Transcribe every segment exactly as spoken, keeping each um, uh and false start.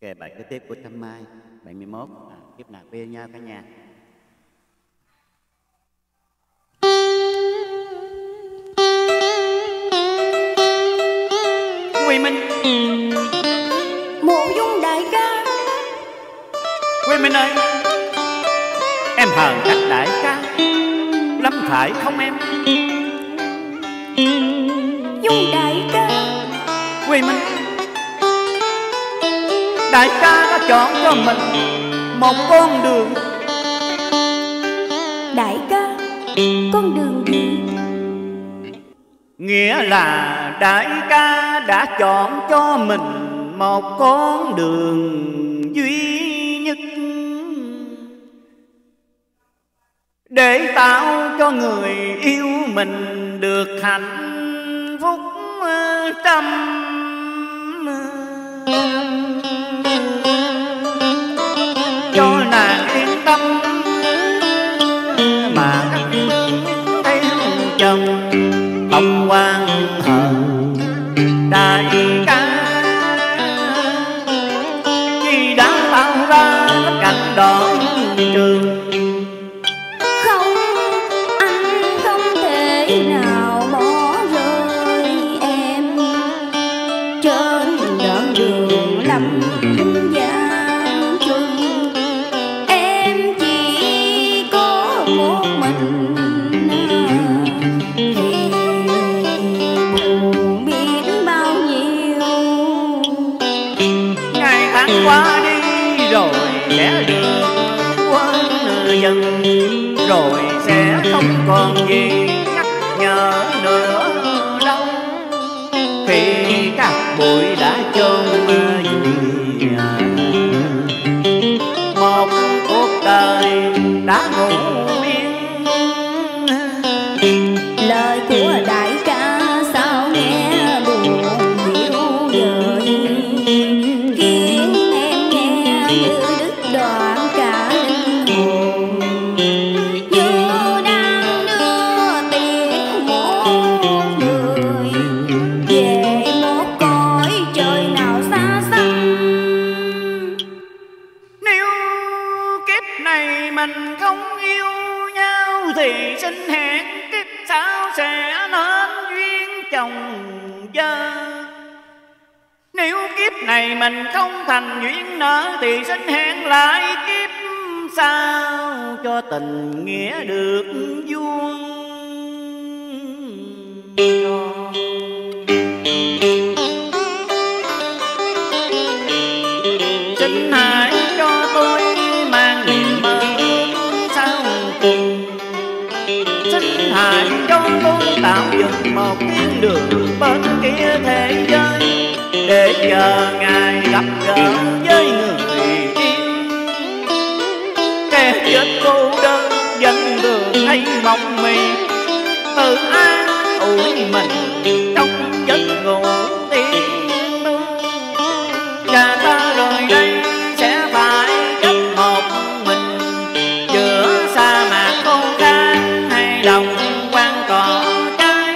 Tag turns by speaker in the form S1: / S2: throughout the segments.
S1: Ok, bài kế tiếp của Thanh Mai bảy mươi mốt, à, kiếp nào yêu nhau cả nhà. Quy Minh,
S2: Mộ Dung đại ca.
S1: Quy Minh ơi, em hờn các đại ca, Lâm Thải không em.
S2: Dung đại ca.
S1: Quy Minh, đại ca đã chọn cho mình một con đường.
S2: Đại ca, con đường gì?
S1: Nghĩa là đại ca đã chọn cho mình một con đường duy nhất để tạo cho người yêu mình được hạnh phúc trăm. Cho nàng yên tâm mà các theo chồng không quan hận đại ca, vì đã tạo ra tất cảnh đoạn trường.
S2: Không, anh không thể nào bỏ rơi em trên đoạn đường lắm gian truân. Em chỉ có một mình thì buồn biết bao nhiêu.
S1: Ngày tháng qua đi rồi sẽ được quên dần, rồi sẽ không còn gì nhắc nhở nữa đâu. Khi các bụi đã chôn vùi một cuộc đời đã ngủ yên.
S2: Lời của đại ca sao nghe buồn dịu dời, khiến em nghe như đứt đoạn cả linh hồn, như đang đưa tiếng một người về một cõi trời nào xa xăm.
S1: Nếu kiếp này mình không yêu nhau thì xin hẹn kiếp sau sẽ nên duyên chồng vợ. Nếu kiếp này mình không thành duyên nợ thì xin hẹn lại kiếp sau cho tình nghĩa được vuông tròn. Xin hãy cho tôi mang niềm mơ sau cùng. Xin hãy cho tôi tạo dựng một thiên đường bên kia thế giới, để chờ ngày gặp gỡ với người yêu. Kẻ chết cô đơn vẫn thường hay mộng mị, tự an ủi mình trong giấc ngủ tiên tu. Và ta rồi đây sẽ phải cách một mình giữa sa mạc khô khan hay đồng quang cỏ trái.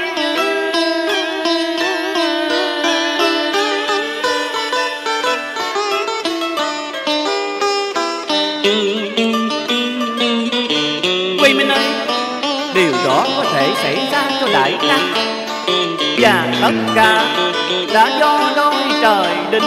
S1: Quy Minh ơi, điều đó có thể xảy ra cho đại ca, và tất cả đã do đôi trời định.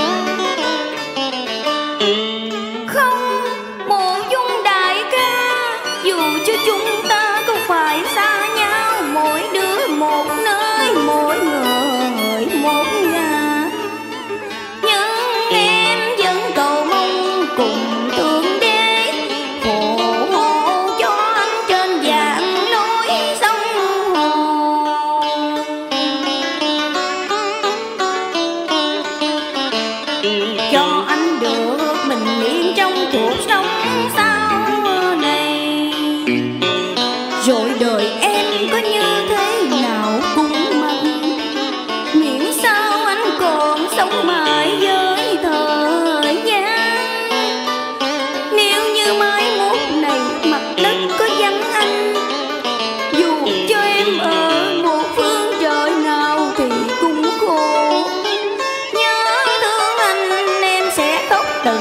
S2: Không, Mộ Dung đại ca, dù cho chúng ta không phải xa nhau, mỗi đứa một nơi, mỗi người một nhà, nhưng em vẫn cầu mong cùng Thượng Đế phù hộ cho anh trên vạn núi sông hồ. Cho anh được bình yên trong cuộc sống sau này, rồi đời em có như thế nào cũng mặc, miễn sao anh còn sống mãi với thời gian. Nếu như mai mốt này mặt đất có vắng anh, dù cho em ở một phương trời nào thì cũng khổ. Nhớ thương anh em sẽ khóc từ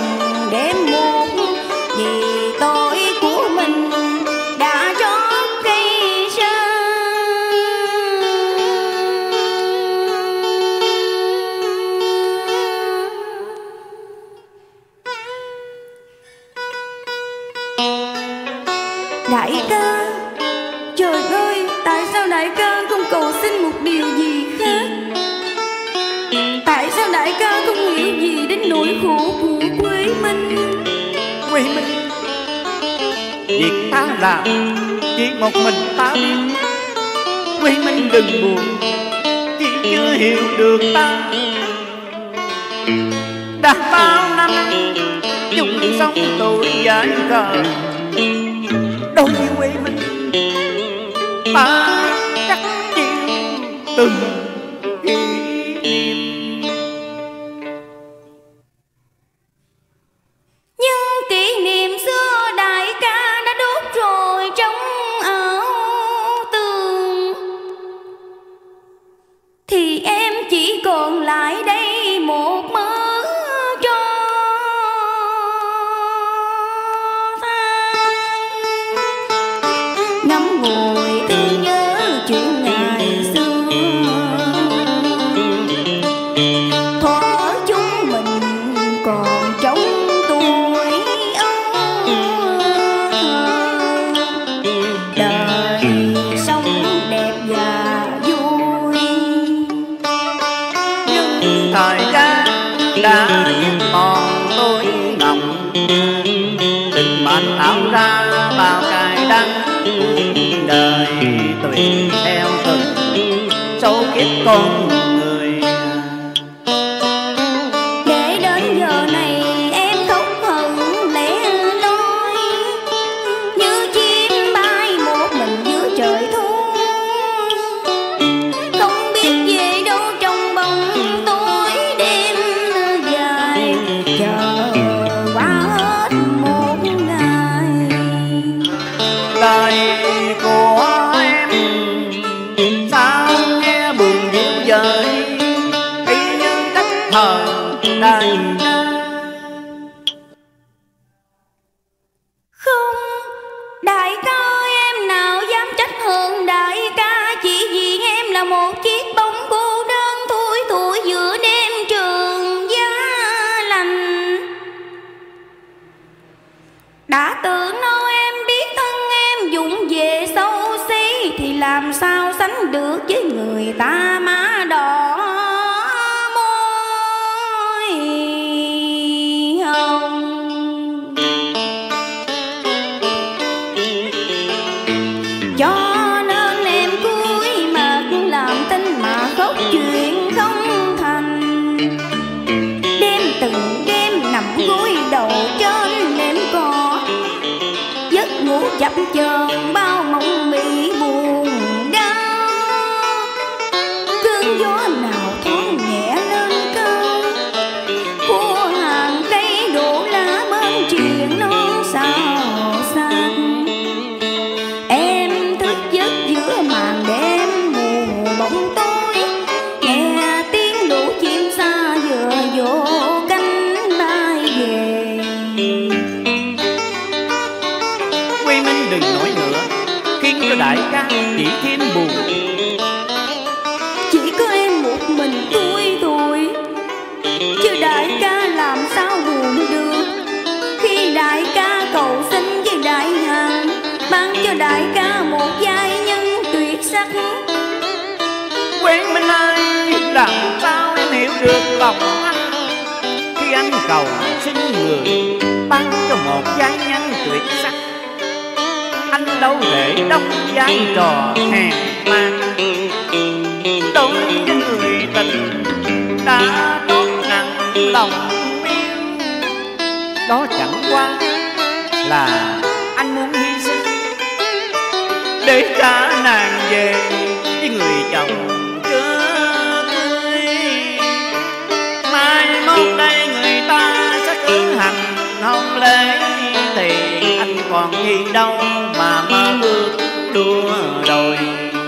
S2: Đại ca, trời ơi, tại sao đại ca không cầu xin một điều gì khác? Tại sao đại ca không hiểu gì đến nỗi khổ của Quế Minh?
S1: Quế Minh, việc ta làm chỉ một mình ta biết. Quế Minh đừng buồn, chỉ chưa hiểu được ta. Đã bao năm chung sống tuổi dài khờ, đối với Quế Minh ta chắc chịu từng kỷ niệm.
S2: Nhưng kỷ niệm xưa đại ca đã đốt rồi trong ảo tường, thì em chỉ còn lại đây một mớ tro than. Ngắm ngồi thương nhớ chuyện ngày xưa, thuở chúng mình còn trong tuổi ấu thơ. Đời sống đẹp và vui,
S1: Nhưng thời gian đã giết mòn tôi ngọng, tình mệnh tạo ra bao cay đắng. Đời tùy theo từng số kiếp con người.
S2: để đến giờ này em khóc hận lẻ loi, như chim bay một mình giữa trời thu, không biết về đâu trong bóng tối đêm dài, chờ qua hết một ngày.
S1: Lời của em sao nghe buồn dịu dời, y như cách thời đại na.
S2: Không, đại ca ơi, em nào dám trách hơn đại ca, chỉ vì em là một chiếc bóng cô đơn thui thủi giữa đêm trường giá lạnh. Đã tự nói em biết thân em dụng về xấu xí, thì làm sao sánh được với người ta má đỏ môi hồng. Cho nên em cúi mặt làm tin mà khóc chuyện không thành, đêm từng đêm nằm gối đầu trên nệm cỏ, giấc ngủ chập chờn bao mộng mị buồn đau. Cơn gió nào thoáng nhẹ lên cao, khua hàng cây đổ lá bên triền non xào xạc. Em thức giấc giữa màn đêm mù bóng tối, nghe tiếng lũ chim xa vừa vỗ cánh bay về.
S1: Quế Minh đừng nói nữa, khiến cho đại ca chỉ thêm buồn.
S2: Chỉ có em một mình tôi thôi, chứ đại ca làm sao buồn được, khi đại ca cầu xin với đại hàng ban cho đại ca một giai nhân tuyệt sắc.
S1: Quế Minh ơi, làm sao em hiểu được lòng anh, khi anh cầu xin người ban cho một giai nhân tuyệt sắc. Anh đâu để đóng vai trò hèn man, đối với người tình đã tốt nặng lòng yêu. Đó chẳng qua là anh muốn hy sinh để trả nàng về với người chồng chưa cưới. Mai mốt đây người ta sẽ cử hành hôn lễ, thì anh còn gì đâu mà mơ ước đua đòi.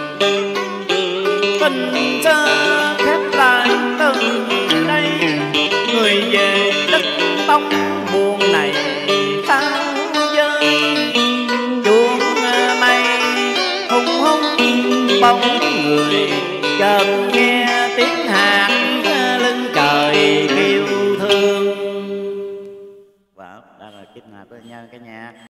S1: Tình xưa khép lại từ đây, người về đất bóng buồn này sao dơi. Chuông mây hung hung bóng người, chợt nghe tiếng hát lưng trời kêu thương. Và đó là kiếp nào tới nhau cả nhà.